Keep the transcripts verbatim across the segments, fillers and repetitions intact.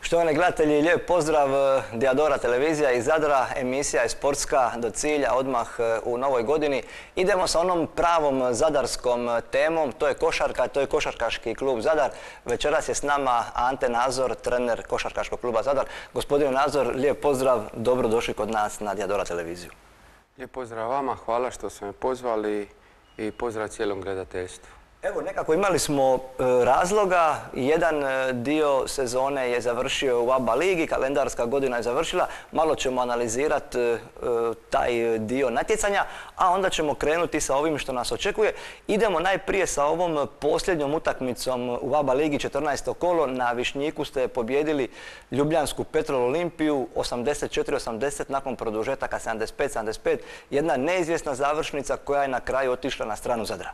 Štovani gledatelji, lijep pozdrav, Diadora televizija iz Zadra, emisija je sportska do cilja odmah u novoj godini. Idemo sa onom pravom zadarskom temom, to je košarka, to je košarkaški klub Zadar. Večeras je s nama Ante Nazor, trener košarkaškog kluba Zadar. Gospodine Nazor, lijep pozdrav, dobro došli kod nas na Diadora televiziju. Lijep pozdrav vama, hvala što ste me pozvali i pozdrav cijelom gledateljstvu. Evo, nekako imali smo razloga, jedan dio sezone je završio u A B A ligi, kalendarska godina je završila, malo ćemo analizirati taj dio natjecanja, a onda ćemo krenuti sa ovim što nas očekuje. Idemo najprije sa ovom posljednjom utakmicom u A B A ligi, četrnaesto kolo. Na Višnjiku ste pobjedili Ljubljansku Petrol Olimpiju osamdeset četiri osamdeset nakon produžetaka sedamdeset pet sedamdeset pet. Jedna neizvjesna završnica koja je na kraju otišla na stranu Zadra.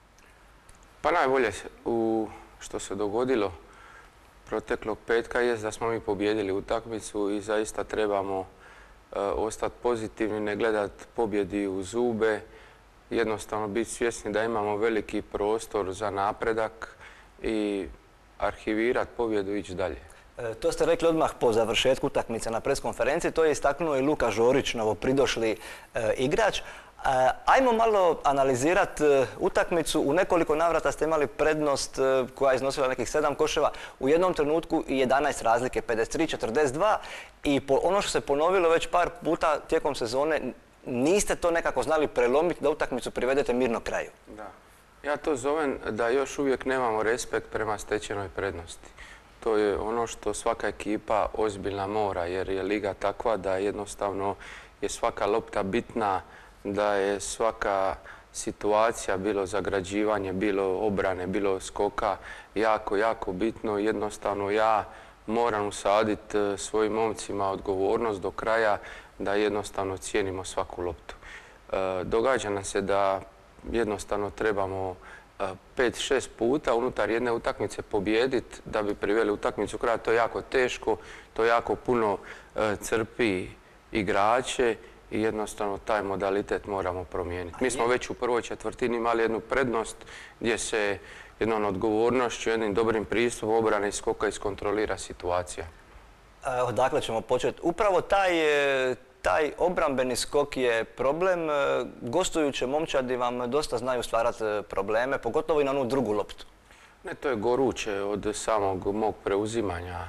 Pa najbolje u što se dogodilo proteklog petka je da smo mi pobijedili utakmicu i zaista trebamo e, ostati pozitivni, ne gledati pobjedi u zube, jednostavno biti svjesni da imamo veliki prostor za napredak i arhivirati pobjedu i ići dalje. E, to ste rekli odmah po završetku utakmice na preskonferenciji, to je istaknuo i Luka Žorić, novopridošli e, igrač. Ajmo malo analizirati utakmicu. U nekoliko navrata ste imali prednost koja je iznosila nekih sedam koševa. U jednom trenutku i jedanaest razlike, pedeset tri četrdeset dva. I ono što se ponovilo već par puta tijekom sezone, niste to nekako znali prelomiti da utakmicu privedete mirno kraju. Da. Ja to zovem da još uvijek nemamo respekt prema stečenoj prednosti. To je ono što svaka ekipa ozbiljna mora, jer je liga takva da jednostavno je svaka lopta bitna, da je svaka situacija, bilo zagrađivanje, bilo obrane, bilo skoka, jako, jako bitno. Jednostavno ja moram usaditi svojim momcima odgovornost do kraja da jednostavno cijenimo svaku loptu. E, događa nam se da jednostavno trebamo pet šest puta unutar jedne utakmice pobijediti da bi priveli utakmicu kraja. To je jako teško, to jako puno e, crpi igrače. I jednostavno taj modalitet moramo promijeniti. Mi smo već u prvoj četvrtini imali jednu prednost gdje se jednom odgovornošću, jednim dobrim pristupom obrane i skoka iskontrolira situacija. Odakle ćemo početi? Upravo taj, taj obrambeni skok je problem. Gostujuće momčadi vam dosta znaju stvarati probleme, pogotovo i na onu drugu loptu. Ne, to je goruće od samog mog preuzimanja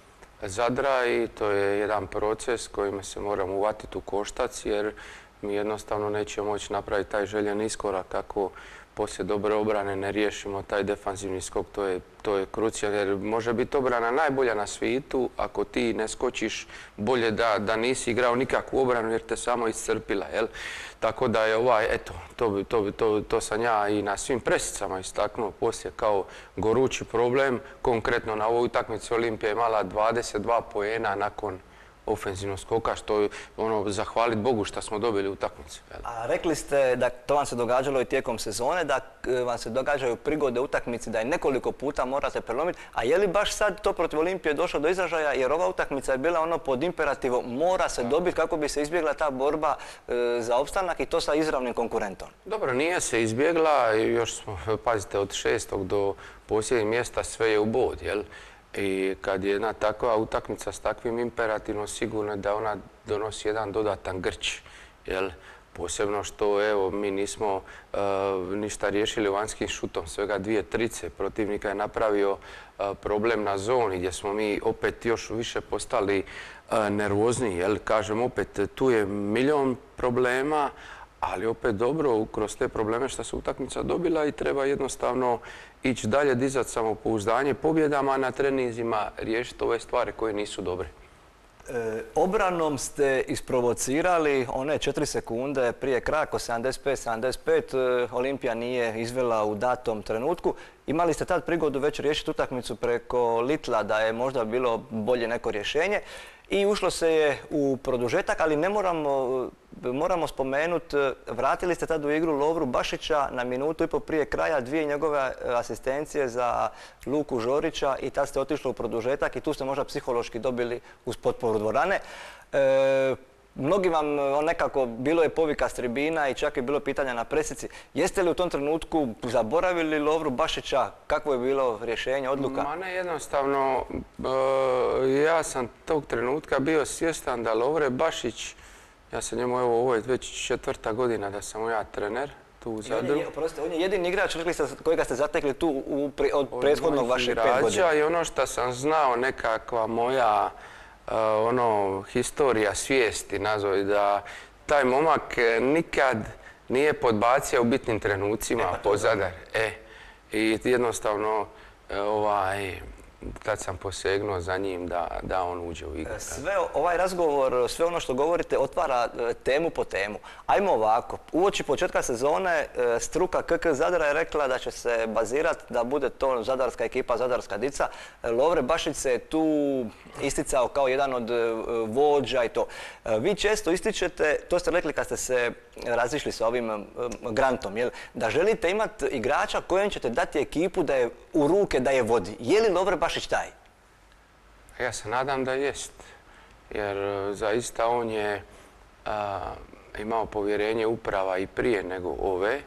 Zadra i to je jedan proces kojim se moramo uvatiti u koštac jer mi jednostavno nećemo moći napraviti taj željen iskorak ako poslije dobre obrane ne riješimo taj defanzivni skok. To je, to je krucijalno jer može biti obrana najbolja na svijetu ako ti ne skočiš bolje da, da nisi igrao nikakvu obranu jer te samo iscrpila. Jel? Tako da je ovaj, eto, to, to, to, to sam ja i na svim presicama istaknuo poslije kao gorući problem. Konkretno na ovoj utakmici Olimpija je imala dvadeset dva poena nakon ofenzivnog skoka, što je ono, zahvaliti Bogu što smo dobili utakmicu. A rekli ste da to vam se događalo i tijekom sezone, da vam se događaju prigode utakmici, da je nekoliko puta morate prelomiti, a je li baš sad to protiv Olimpije došlo do izražaja, jer ova utakmica je bila ono pod imperativom mora se dobiti kako bi se izbjegla ta borba e, za opstanak i to sa izravnim konkurentom? Dobro, nije se izbjegla, još smo, pazite, od šestog do posljednjeg mjesta sve je u bod, jel? I kad je jedna takva utakmica s takvim imperativom, sigurno je da ona donosi jedan dodatan grč. Jel? Posebno što evo, mi nismo uh, ništa riješili vanjskim šutom, svega dvije trice. Protivnika je napravio uh, problem na zoni gdje smo mi opet još više postali uh, nervozni. Jel? Kažem opet, tu je milion problema, ali opet dobro kroz te probleme što se utakmica dobila i treba jednostavno ići dalje, dizati samopouzdanje pobjedama na treninzima, riješiti ove stvari koje nisu dobre. E, obranom ste isprovocirali one četiri sekunde prije kraja, sedamdeset pet sedamdeset pet, Olimpija nije izvela u datom trenutku. Imali ste tad prigodu već riješiti utakmicu preko Litla da je možda bilo bolje neko rješenje i ušlo se je u produžetak, ali ne moramo, moramo spomenuti, vratili ste tad u igru Lovru Bašića na minutu i po prije kraja, dvije njegove asistencije za Luku Žorića i tad ste otišli u produžetak i tu ste možda psihološki dobili uz potporu dvorane. E, mnogi vam on nekako, bilo je povika s tribina i čak je bilo pitanja na presici. Jeste li u tom trenutku zaboravili Lovru Bašića? Kakvo je bilo rješenje, odluka? Ma ne, jednostavno, ja sam tog trenutka bio svjestan da Lovre Bašić, ja sam njemu, evo, ovo je već četvrta godina da sam ja trener tu u Zadru. Oprostite, on je jedini igrač, rekli ste, kojega ste zatekli tu od prethodnog vaših pet godina. I ono što sam znao, nekakva moja ono, historija svijesti, nazove, da taj momak nikad nije podbacio u bitnim trenucima po Zadar. E, i jednostavno, ovaj, tad sam posegnuo za njim da, da on uđe u igru. Sve ovaj razgovor, sve ono što govorite otvara temu po temu. Ajmo ovako, uoči početka sezone struka K K Zadra je rekla da će se bazirati da bude to zadarska ekipa, zadarska dica. Lovre Bašić se je tu isticao kao jedan od vođa i to. Vi često ističete, to ste rekli kad ste se razišli sa ovim grantom, jel, da želite imati igrača kojem ćete dati ekipu da je u ruke, da je vodi. Je li Lovre Bašić taj? Ja se nadam da jest, jer zaista on je a, imao povjerenje uprava i prije nego ove,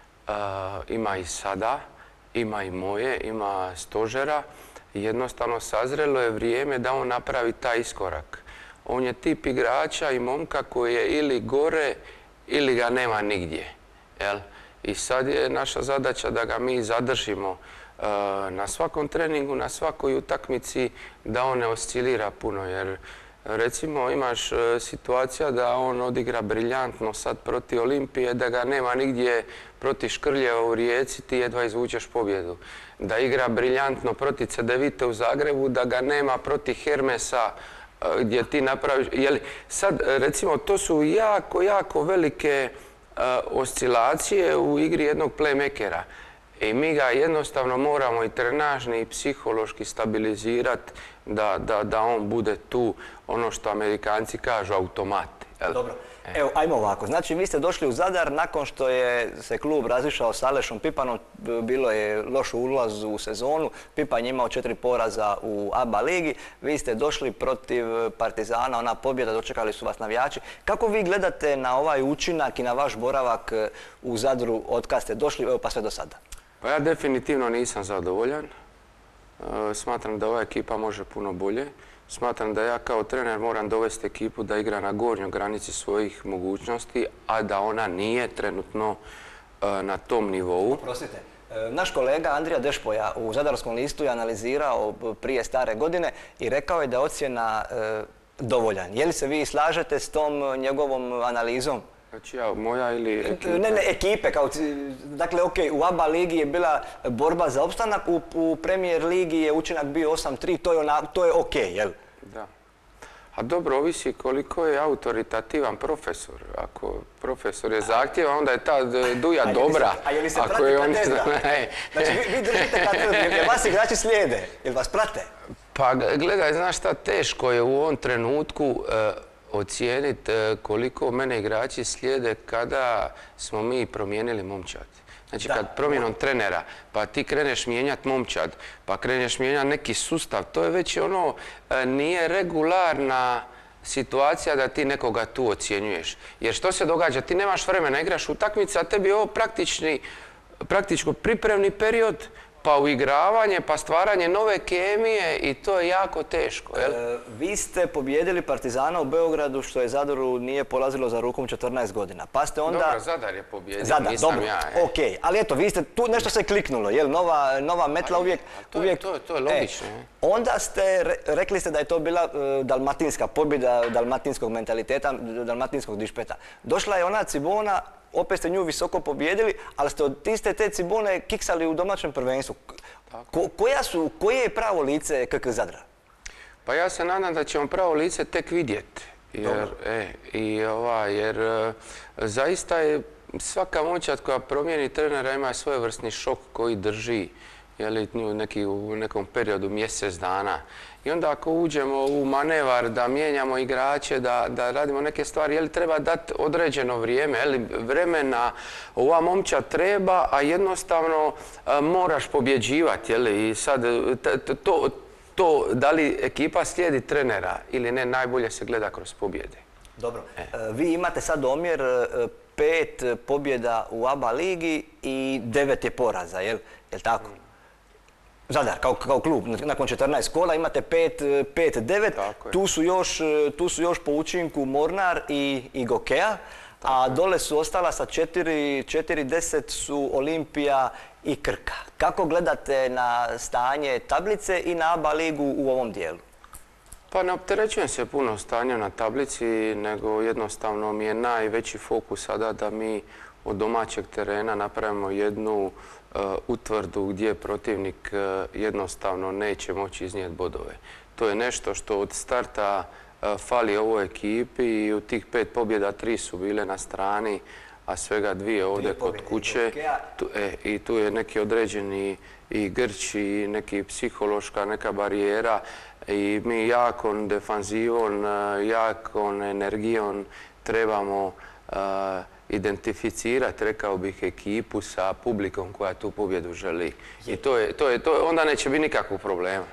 a, ima i sada, ima i moje, ima stožera. Jednostavno sazrelo je vrijeme da on napravi taj iskorak. On je tip igrača i momka koji je ili gore ili ga nema nigdje. Jel? I sad je naša zadaća da ga mi zadržimo na svakom treningu, na svakoj utakmici, da on ne oscilira puno. Jer recimo imaš situacija da on odigra briljantno sad protiv Olimpije, da ga nema nigdje protiv Škrljeva u Rijeci, ti jedva izvučeš pobjedu. Da igra briljantno protiv Cedevite u Zagrebu, da ga nema protiv Hermesa gdje ti napraviš. Jeli, sad recimo to su jako, jako velike oscilacije u igri jednog playmakera. I mi ga jednostavno moramo i trenažni i psihološki stabilizirati da, da, da on bude tu, ono što Amerikanci kažu, automat. Dobro. Evo, ajmo ovako. Znači, vi ste došli u Zadar nakon što je se klub razišao s Alešom Pipanom. Bilo je loš ulaz u sezonu. Pipan je imao četiri poraza u A B A ligi. Vi ste došli protiv Partizana, ona pobjeda, dočekali su vas navijači. Kako vi gledate na ovaj učinak i na vaš boravak u Zadru od kad ste došli, evo pa sve do sada? Pa ja definitivno nisam zadovoljan. Smatram da ova ekipa može puno bolje. Smatram da ja kao trener moram dovesti ekipu da igra na gornjoj granici svojih mogućnosti, a da ona nije trenutno na tom nivou. Prostite, naš kolega Andrija Dešpoja u Zadarskom listu je analizirao prije stare godine i rekao je da je ocjena dovoljan. Je li se vi slažete s tom njegovom analizom? Znači ja, moja ili ekipe? Ne, ne, ekipe. Kao, dakle, ok, u A B A ligi je bila borba za opstanak, u, u Premier ligi je učinak bio osam tri, to je, ona, to je ok, jel? Da. A dobro, ovisi koliko je autoritativan profesor. Ako profesor je zahtjevan, onda je ta duja a dobra. Se, a je li se prati je on... katedra? Znači, vi, vi držite katedru, jer vas igrači slijede, jel vas prate? Pa gledaj, znaš šta, teško je u ovom trenutku uh, ocijeniti koliko mene igrači slijede kada smo mi promijenili momčad. Znači da. Kad promjenom trenera, pa ti kreneš mijenjati momčad, pa kreneš mijenjati neki sustav, to je već ono, nije regularna situacija da ti nekoga tu ocjenjuješ. Jer što se događa? Ti nemaš vremena, igraš utakmice, a tebi je ovo praktični, praktično pripremni period, pa uigravanje, pa stvaranje nove kemije i to je jako teško. Jel? E, vi ste pobjedili Partizana u Beogradu, što je Zadaru nije polazilo za rukom četrnaest godina. Pa ste onda... Dobro, Zadar je pobjedio, Zadar, nisam dobro, ja. E. ok, ali eto, vi ste tu, nešto se kliknulo, jel? Nova, nova metla uvijek... To, uvijek to, to je logično. E, onda ste, re, rekli ste da je to bila uh, dalmatinska pobjeda, dalmatinskog mentaliteta, dalmatinskog dišpeta. Došla je ona Cibona, opet ste nju visoko pobjedili, ali ste od iste te Cibone kiksali u domaćem prvenstvu. Ko, koja su, koje je pravo lice K K Zadra? Pa ja se nadam da ćemo pravo lice tek vidjeti. Jer, e, i, ova, jer e, zaista je svaka momčad koja promijeni trenera ima svojevrsni šok koji drži jeli, neki, u nekom periodu mjesec dana. I onda ako uđemo u manevar da mijenjamo igrače, da, da radimo neke stvari, jeli, treba dati određeno vrijeme. Jeli, vremena ova momča treba, a jednostavno a, moraš pobjeđivati. Jeli, i sad t, to, to da li ekipa slijedi trenera ili ne, najbolje se gleda kroz pobjede. Dobro. Vi imate sad omjer pet pobjeda u A B A ligi i devet je poraza, jel, jel tako? Zadar, kao, kao klub, nakon četrnaest kola imate pet devet, tu su još, tu su još po učinku Mornar i, i Gokeja, a dole su ostala sa četiri deset su Olimpija i Krka. Kako gledate na stanje tablice i na A B A ligu u ovom dijelu? Pa ne opterećujem se puno stanjem na tablici, nego jednostavno mi je najveći fokus sada da mi od domaćeg terena napravimo jednu uh, utvrdu gdje protivnik uh, jednostavno neće moći iznijeti bodove. To je nešto što od starta uh, fali ovoj ekipi i u tih pet pobjeda tri su bile na strani, a svega dvije ovdje kod kuće. Tu, e, I tu je neki određeni i grč i neki psihološka neka barijera i mi jakom defanzivom, jakom energijom trebamo uh, identificirati, rekao bih, ekipu sa publikom koja tu pobjedu želi. I to je, to je, to, onda neće biti nikakvog problema.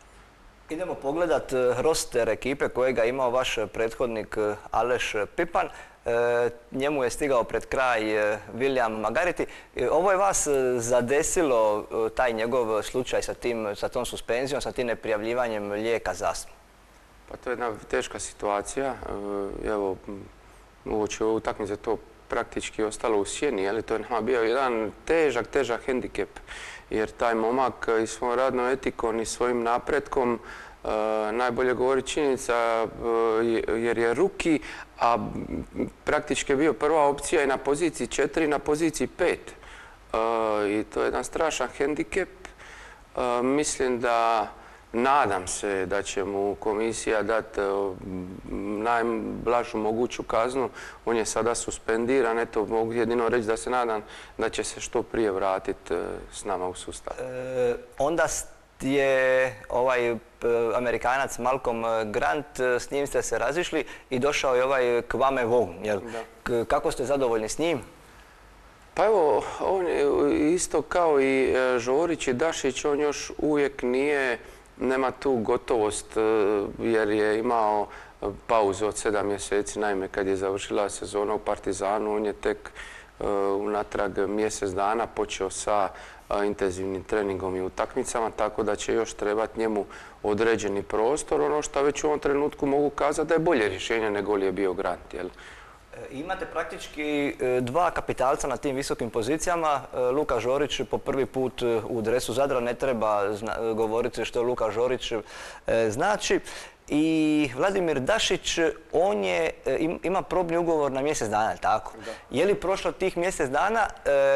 Idemo pogledat roster ekipe kojega imao vaš prethodnik Aleš Pipan. E, njemu je stigao pred kraj e, William Magariti. E, ovo je vas zadesilo, e, taj njegov slučaj sa, tim, sa tom suspenzijom, sa tim neprijavljivanjem lijeka za astmu? Pa to je jedna teška situacija. E, evo, uoči ove utakmice to praktički ostalo u sjeni, ali to je nama bio jedan težak, težak hendikep. Jer taj momak i svojom radnom etikom i svojim napretkom Uh, najbolje govori činjenica uh, jer je ruki, a praktički je bio prva opcija i na poziciji četiri i na poziciji pet. Uh, I to je jedan strašan hendikep. Uh, mislim da, nadam se da će mu komisija dati uh, najblažu moguću kaznu. On je sada suspendiran, eto mogu jedino reći da se nadam da će se što prije vratiti uh, s nama u sustav. E, onda je ovaj Amerikanac Malcolm Grant, s njim ste se razišli i došao je ovaj Kwame Wong, jel? Kako ste zadovoljni s njim? Pa evo, on je isto kao i Žorić i Dašić, on još uvijek nije, nema tu gotovost jer je imao pauzu od sedam mjeseci, naime kad je završila sezona u Partizanu, on je tek unatrag mjesec dana počeo sa intenzivnim treningom i utakmicama, tako da će još trebati njemu određeni prostor. Ono što već u ovom trenutku mogu kazati da je bolje rješenje nego li je bio Grant. Jel? Imate praktički dva kapitalca na tim visokim pozicijama. Luka Žorić po prvi put u dresu Zadra, ne treba govoriti što Luka Žorić znači. I Vladimir Dašić, on je, ima probni ugovor na mjesec dana, tako? Da. Je li prošlo tih mjesec dana,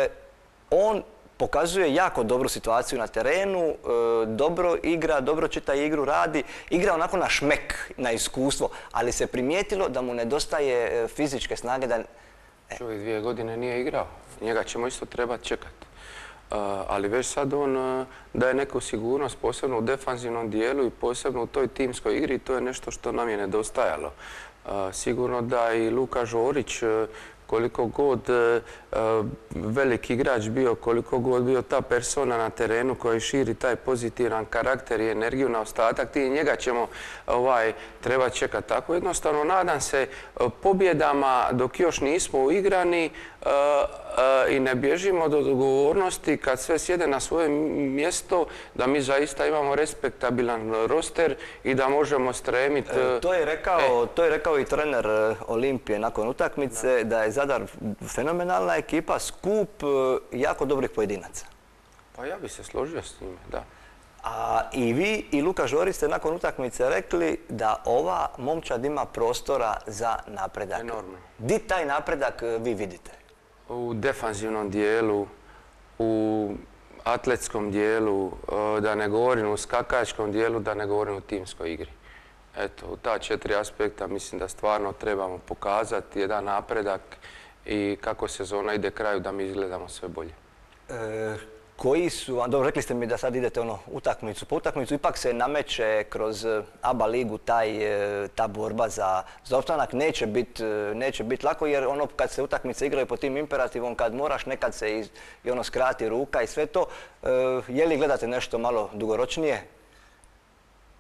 on pokazuje jako dobru situaciju na terenu, dobro igra, dobro čita igru, radi, igra onako na šmek, na iskustvo, ali se primijetilo da mu nedostaje fizičke snage da... Čovjek dvije godine nije igrao, njega ćemo isto trebati čekati. Ali već sad on daje neku sigurnost, posebno u defanzivnom dijelu i posebno u toj timskoj igri, to je nešto što nam je nedostajalo. Sigurno da i Luka Žorić, koliko god veliki igrač bio, koliko god bio ta persona na terenu koji širi taj pozitivan karakter i energiju na ostatak, ti njega ćemo ovaj, treba čekati. Tako jednostavno nadam se pobjedama dok još nismo uigrani i ne bježimo od odgovornosti kad sve sjede na svoje mjesto, da mi zaista imamo respektabilan roster i da možemo stremiti. To je rekao, to je rekao i trener Olimpije nakon utakmice, da je Zadar fenomenalna ekipa, skup jako dobrih pojedinaca. Pa ja bih se složio s njime, da. A i vi i Luka Žorić ste nakon utakmice rekli da ova momčad ima prostora za napredak. Enormno. Di taj napredak vi vidite? U defanzivnom dijelu, u atletskom dijelu, da ne govorim u skakačkom dijelu, da ne govorim u timskoj igri. Eto, u ta četiri aspekta mislim da stvarno trebamo pokazati jedan napredak i kako sezona ide kraju da mi izgledamo sve bolje. E, koji su, dobro, rekli ste mi da sad idete ono utakmicu po utakmicu, ipak se nameće kroz A B A ligu taj, ta borba za, za opstanak. Neće biti neće bit lako jer ono kad se utakmice igraju po tim imperativom, kad moraš, nekad se i, i ono skrati ruka i sve to. E, je li gledate nešto malo dugoročnije?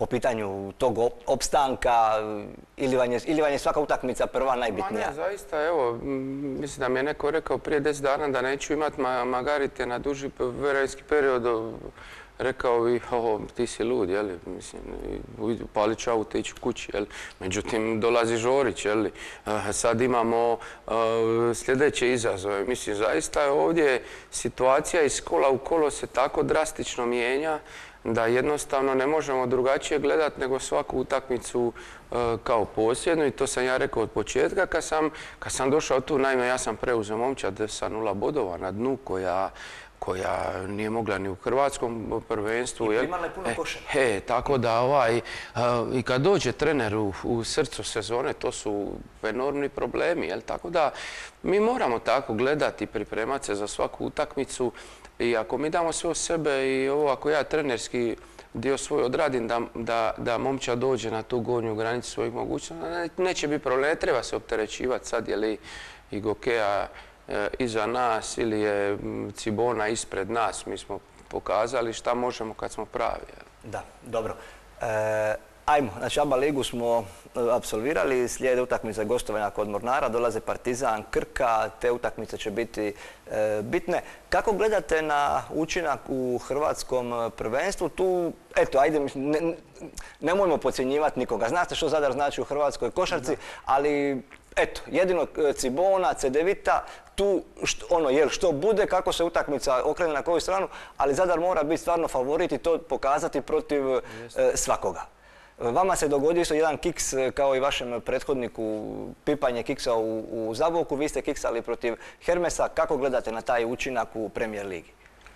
po pitanju tog opstanka ili vam je, ili vam je svaka utakmica prva najbitnija? Ma ne, zaista, evo, mislim da mi je neko rekao prije deset dana da neću imati Margarite na duži vremenski period. Rekao bi, o, ti si lud, jeli, mislim, upali ću auto, ići kući, jeli. Međutim, dolazi Žorić, jeli. Sad imamo sljedeće izazove. Mislim, zaista je ovdje situacija iz kola u kolo se tako drastično mijenja da jednostavno ne možemo drugačije gledati nego svaku utakmicu kao posljednu i to sam ja rekao od početka kad sam, kad sam došao tu. Naime, ja sam preuzeo momčad sa nula bodova na dnu koja koja nije mogla ni u hrvatskom prvenstvu. I primala je puno koševa. He, tako da ovaj, i kad dođe trener u, u srcu sezone, to su enormni problemi, jel? Tako da mi moramo tako gledati i pripremati se za svaku utakmicu i ako mi damo sve od sebe i ovo, ako ja trenerski dio svoj odradim da, da, da momčad dođe na tu gornju granicu svojih mogućnosti, neće biti problem, ne treba se opterećivati sad, je li i Gokeja iza nas ili je Cibona ispred nas. Mi smo pokazali šta možemo kad smo pravi. Da, dobro. E, ajmo, znači A B A ligu smo apsolvirali, slijede utakmice gostovanja kod Mornara, dolaze Partizan, Krka, te utakmice će biti e, bitne. Kako gledate na učinak u hrvatskom prvenstvu? Tu, eto, ajde, ne, nemojmo podcjenjivati nikoga. Znate što Zadar znači u hrvatskoj košarci, ali eto, jedino Cibona, Cedevita, tu što, ono, jel, što bude, kako se utakmica okrene na koju stranu, ali Zadar mora biti stvarno favorit i to pokazati protiv e, svakoga. Vama se dogodio isto jedan kiks kao i vašem prethodniku, pipanje kiksa u, u Zaboku. Vi ste kiksali protiv Hermesa. Kako gledate na taj učinak u Premier ligi?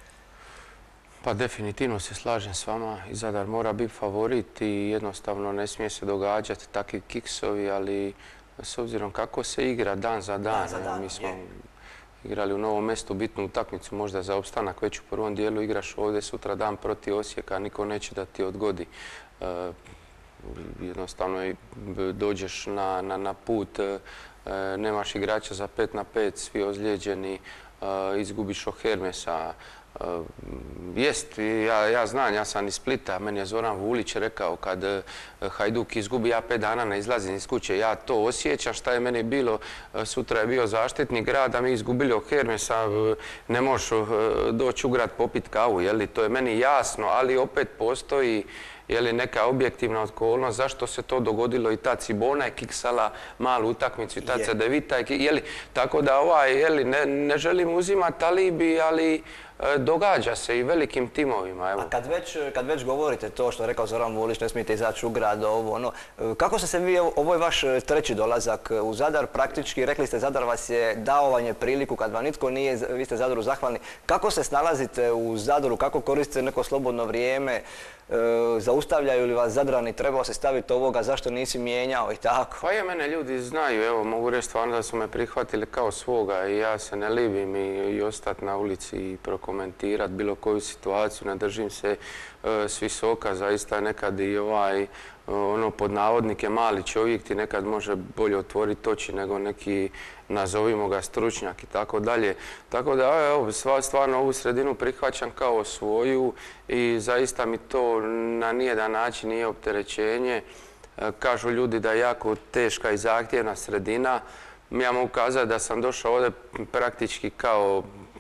Pa definitivno se slažem s vama i Zadar mora biti favorit i jednostavno ne smije se događati takvi kiksovi, ali s obzirom kako se igra dan za dan, dan, za dan mi smo je. igrali u Novom Mestu bitnu utakmicu, možda za opstanak već u prvom dijelu, igraš ovdje sutra dan protiv Osijeka, niko neće da ti odgodi. E, jednostavno dođeš na, na, na put, e, nemaš igrača za pet na pet, svi ozlijeđeni, e, izgubiš od Hermesa. Uh, jest, ja, ja znam, ja sam iz Splita, meni je Zoran Vulić rekao kad uh, Hajduk izgubi, ja pet dana ne izlazim iz kuće, ja to osjećam, šta je meni bilo, uh, sutra je bio zaštitnik grada, mi izgubili od Hermesa, uh, ne možeš uh, doći u grad popit kavu, jeli, to je meni jasno, ali opet postoji jeli, neka objektivna okolnost zašto se to dogodilo i ta Cibona je kiksala malu utakmicu i ta Cedevita je, jeli, tako da ovaj, jeli, ne, ne želim uzimati alibi, ali događa se i velikim timovima. Evo. A kad već, kad već govorite to što je rekao Zoran Vulić, ne smijete izaći u grad, ovo, ono, kako ste se vi, ovo je vaš treći dolazak u Zadar, praktički rekli ste Zadar vas je dao vam je priliku kad vam nitko nije, vi ste Zadaru zahvalni. Kako se snalazite u Zadaru, kako koristite neko slobodno vrijeme, e, zaustavljaju li vas Zadrani, trebao se staviti ovoga, zašto nisi mijenjao i tako? Pa je, mene ljudi znaju, evo, mogu reći stvarno da su me prihvatili kao svoga i ja se ne libim i, i ostati na ulici i prokomentirati bilo koju situaciju, ne držim se uh, s visoka, zaista nekad i ovaj, uh, ono, pod navodnike mali čovjek ti nekad može bolje otvoriti oči nego neki, nazovimo ga, stručnjak i tako dalje. Tako da, evo, stvarno ovu sredinu prihvaćam kao svoju i zaista mi to na nijedan način nije opterećenje. Uh, kažu ljudi da je jako teška i zahtjevna sredina. Ja mogu kazati da sam došao ovdje praktički kao,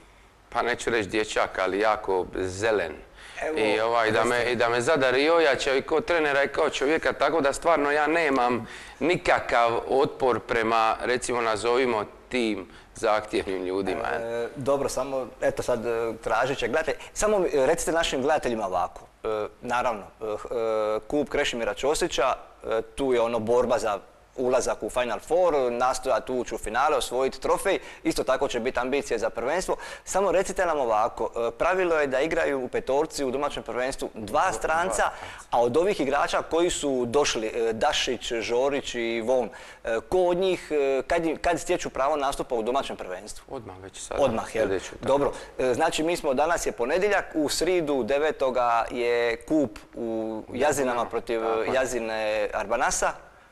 pa neću reći dječak, ali jako zelen. Evo, I, ovaj, da, me, i da me Zadar i ojačao i kao trenera i kao čovjeka, tako da stvarno ja nemam nikakav otpor prema, recimo, nazovimo tim zahtjevnim ljudima. E, dobro, samo, eto sad tražit će, gledajte, samo recite našim gledateljima ovako. E, naravno, e, klub Krešimira Ćosića, e, tu je ono borba za ulazak u Final Four, nastojati ući u finale, osvojiti trofej. Isto tako će biti ambicije za prvenstvo. Samo recite nam ovako, pravilo je da igraju u petorci u domaćem prvenstvu dva stranca, a od ovih igrača koji su došli, Dašić, Žorić i Von, ko od njih, kad, kad stječu pravo nastupa u domaćem prvenstvu? Odmah već sada. Odmah, jel? Dobro, znači mi smo, danas je ponedjeljak, u sridu devetoga je kup u Jazinama protiv Jazine Arbanasa.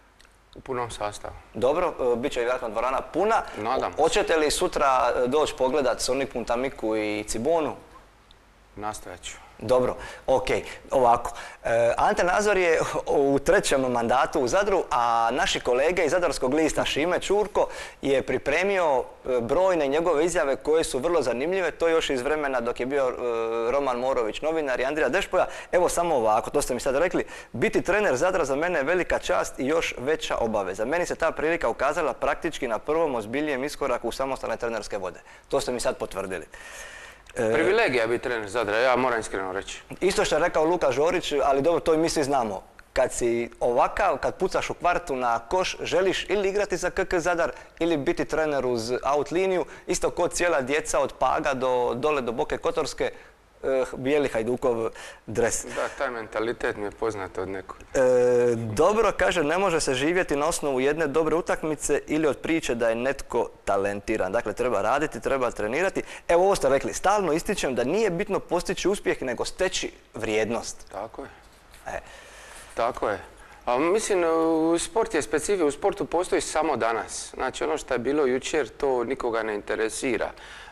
U punom sastavu. Dobro, bit će vjerojatno dvorana puna. Nadam se. Hoćete li sutra doći pogledati Sonic Puntamiku i Cibonu? Nastojat ću. Dobro, ok, ovako. Ante Nazor je u trećem mandatu u Zadru, a naši kolege iz Zadarskog lista Šime Ćurko je pripremio brojne njegove izjave koje su vrlo zanimljive, to još iz vremena dok je bio Roman Morović novinar i Andrija Dešpoja. Evo samo ovako, to ste mi sad rekli, biti trener Zadra za mene je velika čast i još veća obaveza. Meni se ta prilika ukazala praktički na prvom ozbiljnijem iskoraku u samostalne trenerske vode. To ste mi sad potvrdili. Privilegija biti trener Zadra, ja moram iskreno reći. Isto što je rekao Luka Žorić, ali dobro, to i mi svi znamo. Kad si ovakav, kad pucaš u kvartu na koš, želiš ili igrati za K K Zadar ili biti trener uz out liniju, isto kao cijela djeca od Paga do dole do Boke Kotorske, bijeli Hajdukov dres. Da, taj mentalitet mi je poznat od nekog. E, dobro, kaže, ne može se živjeti na osnovu jedne dobre utakmice ili od priče da je netko talentiran. Dakle, treba raditi, treba trenirati. Evo ovo ste rekli, stalno ističem da nije bitno postići uspjeh, nego steći vrijednost. Tako je. E. Tako je. A mislim, sport je specifičan, u sportu postoji samo danas. Znači, ono što je bilo jučer, to nikoga ne interesira.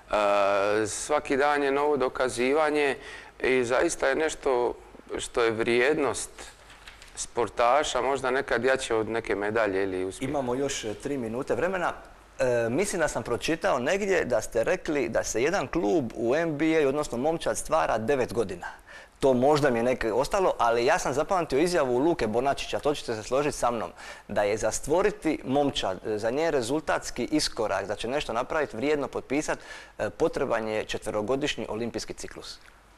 Uh, svaki dan je novo dokazivanje i zaista je nešto što je vrijednost sportaša, možda nekad jače od neke medalje ili uspjeha. Imamo još tri minute vremena. E, mislim da sam pročitao negdje da ste rekli da se jedan klub u N B A, odnosno momčad, stvara devet godina. To možda mi je nekaj ostalo, ali ja sam zapamtio izjavu Luke Bonačića, to ćete se složiti sa mnom, da je za stvoriti momčad, za njen rezultatski iskorak, da će nešto napraviti, vrijedno potpisati, potreban je četverogodišnji olimpijski ciklus.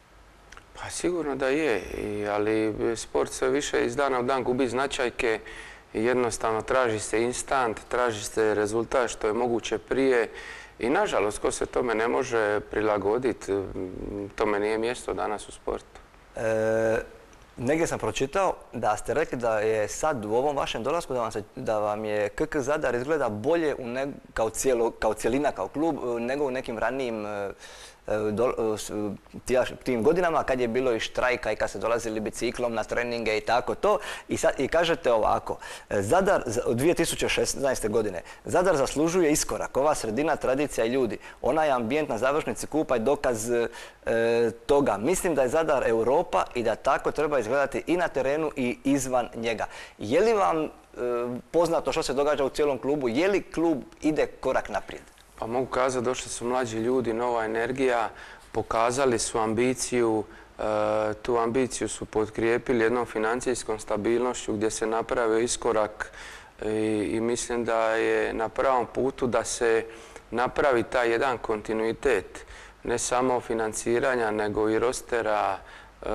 Pa sigurno da je, ali sport sve više iz dana u dan gubi značajke i jednostavno traži se instant, traži se rezultat što je moguće prije. I nažalost, ko se tome ne može prilagoditi, tome nije mjesto danas u sportu. E, negdje sam pročitao da ste rekli da je sad u ovom vašem dolasku da vam, se, da vam je K K Zadar izgleda bolje u ne, kao, cijelo, kao cijelina, kao klub, nego u nekim ranijim do, tim godinama kad je bilo i štrajka i kad se dolazili biciklom na treninge i tako to. I, sad, i kažete ovako, Zadar od dvije tisuće šesnaeste. godine, Zadar zaslužuje iskorak, ova sredina, tradicija i ljudi. Onaj ambijent na završnici kupa je dokaz e, toga. Mislim da je Zadar Europa i da tako treba izgledati i na terenu i izvan njega. Je li vam e, poznato što se događa u cijelom klubu? Je li klub ide korak naprijed? Pa mogu kazati, došli su mlađi ljudi, nova energija, pokazali su ambiciju, e, tu ambiciju su potkrijepili jednom financijskom stabilnošću gdje se napravio iskorak i, i mislim da je na pravom putu da se napravi taj jedan kontinuitet, ne samo financiranja nego i rostera e,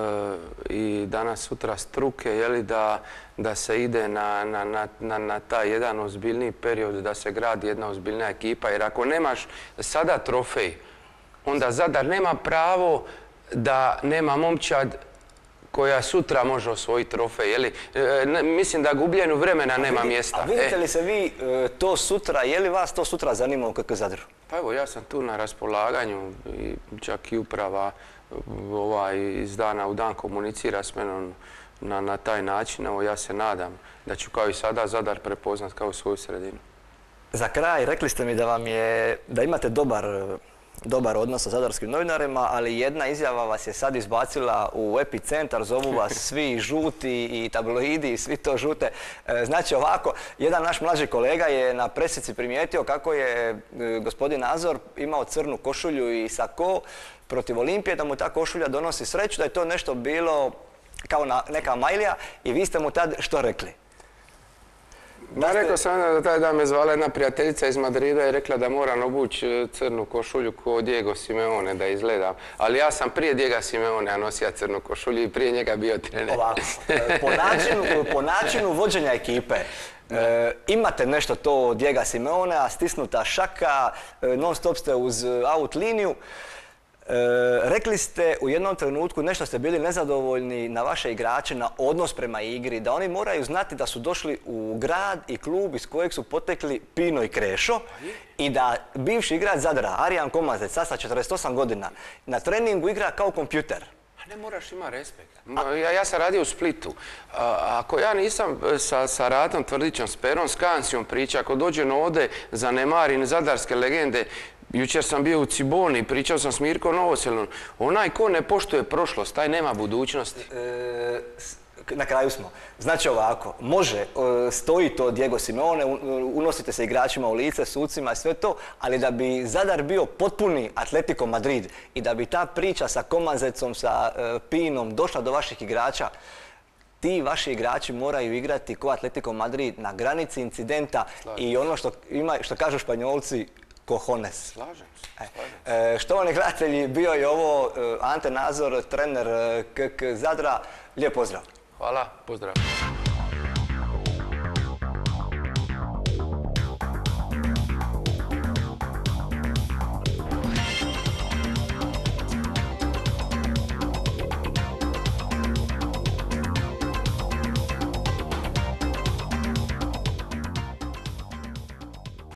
i danas sutra struke, jeli, da, da se ide na, na, na, na, na taj jedan ozbiljniji period, da se gradi jedna ozbiljna ekipa. Jer ako nemaš sada trofej, onda Zadar nema pravo da nema momčad koja sutra može osvojiti trofej. Jeli? E, ne, mislim da gubljenju vremena a nema vidi, mjesta. A vidite li se vi e, to sutra, je li vas to sutra zanima u K K Zadru? Pa evo, ja sam tu na raspolaganju i čak i uprava ovaj, iz dana u dan komunicira s menom na, na taj način. Evo, ja se nadam da ću kao i sada Zadar prepoznat kao svoju sredinu. Za kraj, rekli ste mi da vam je, da imate dobar, dobar odnos sa zadarskim novinarima, ali jedna izjava vas je sad izbacila u epicentar, zovu vas svi žuti i tabloidi i svi to žute. Znači ovako, jedan naš mlađi kolega je na presici primijetio kako je gospodin Nazor imao crnu košulju i sako protiv Olimpije, da mu ta košulja donosi sreću, da je to nešto bilo kao na, neka majlija i vi ste mu tad što rekli? Da, rekao sam da taj dan me zvala jedna prijateljica iz Madrida i rekla da moram obući crnu košulju kao Diego Simeone da izgledam. Ali ja sam prije Diego Simeonea nosio crnu košulju i prije njega bio trener. Ovako, po načinu, po načinu vođenja ekipe, e, imate nešto to od Diego Simeonea, stisnuta šaka, non stop ste uz out liniju. E, rekli ste u jednom trenutku nešto ste bili nezadovoljni na vaše igrače, na odnos prema igri, da oni moraju znati da su došli u grad i klub iz kojeg su potekli Pino i Krešo i da bivši igrač Zadra, Arijan Komazec, sad sa četrdeset osam godina, na treningu igra kao kompjuter. Ne moraš imati respekt. Ja, ja sam radio u Splitu. A, ako ja nisam sa, sa Ratom Tvrdićem, s Perom Skansijom priča, ako dođem ovdje zanemarim zadarske legende, Jučer sam bio u Ciboni, pričao sam s Mirkom Novoselom. Onaj ko ne poštuje prošlost, taj nema budućnosti. E, na kraju smo. Znači ovako, može, stoji to Diego Simeone, unosite se igračima u lice, sucima i sve to, ali da bi Zadar bio potpuni Atletico Madrid i da bi ta priča sa Komazecom, sa Pinom došla do vaših igrača, ti vaši igrači moraju igrati ko Atletico Madrid na granici incidenta. Slažem. I ono što, ima, što kažu Španjolci, cojones. Slažem se. E, e, štovani gledatelji, bio je ovo Ante Nazor, trener K K Zadra. Lijep pozdrav. Hvala, pozdrav.